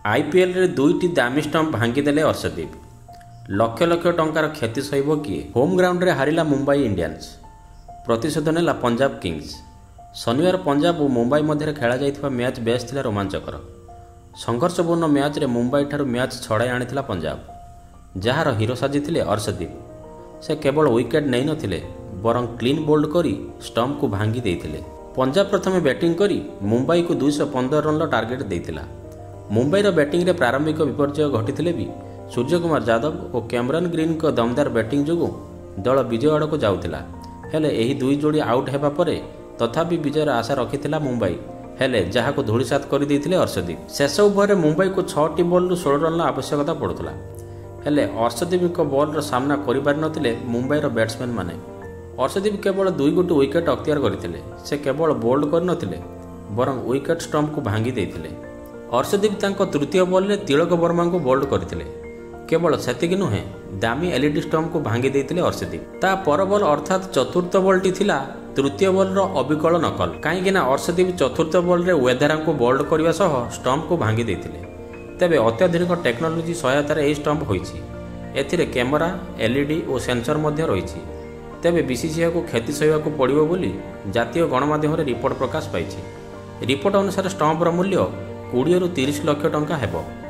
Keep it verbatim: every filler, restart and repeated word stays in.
IPL रे दुईटी दामी stump भांगीदेले Arshdeep. लक्ष लक्ष टंकार क्षति सहिब किए। होम ग्राउंड रे हारिला मुंबई इंडियंस। प्रतिशोध नेला पंजाब किंग्स। शनिवार पंजाब और मुंबई मध्य खेला जाइथिबा मैच बेस थिला रोमांचकर। संघर्षपूर्ण मैच रे मुंबई ठारू मैच छड़ाई आनिथिला पंजाब, जार हिरो साजिथिले अर्शदीप। से केवल विकेट नहीं नथिले बरं क्लीन बोल्ड करी स्टंप को भांगी देइथिले। पंजाब प्रथमे बैटिंग करी मुंबई को दुई सौ पंदर रन टार्गेट देइथिला। मुंबईर बैटिंग रे प्रारंभिक विपर्यय घटिथिले भी सूर्यकुमार यादव और कैमरन ग्रीन को दमदार बैटिंग जोगु दल विजय आड़ को जाउथिला। हेले एही दुई जोड़ी आउट हेबा परे तथापि विजयर आशा रखिथिला मुंबई, हेले जहाको धूलिसात कर देइथिले अर्शदीप। शेष ओभर रे मुंबई को छह बॉल रु सोलह रन आवश्यकता पड़ुथिला, हेले अर्शदीप बॉल सामना करिपार नथिले मुंबईर बैट्समैन माने। अर्शदीप केवल दुई गोटी विकेट अख्तियार करथिले। से केवल बोल्ड कर नथिले बरं विकेट स्टंप को भांगी देइथिले। अर्शदीप तांको तृतीय बॉल रे तिलक वर्मा को बोल्ड करथिले। केवल सेतिक नुहे दामी एलईडी स्टंप को भांगी देइथिले अर्शदीप। ता पर बॉल अर्थात चतुर्थ बॉलटी थिला तृतीय बॉल रो अविकल नकल, कहीं अर्शदीप चतुर्थ बॉल रे वेदारा को बोल्ड करने सह स्टंप को भांगी देइथिले। तेबे अत्याधुनिक टेक्नोलोजी सहायतार यह स्टंप होइछि। एथिरे कैमरा, एलईडी और सेंसर मध्य रहिछि। तेबे बीसीसीआई को क्षति सहिबाकू पड़िबो बोली जातीय गणमाध्यम रिपोर्ट प्रकाश पाइछि। रिपोर्ट अनुसार स्टंपर मूल्य बीस रु तीस लाख टंका हेबो।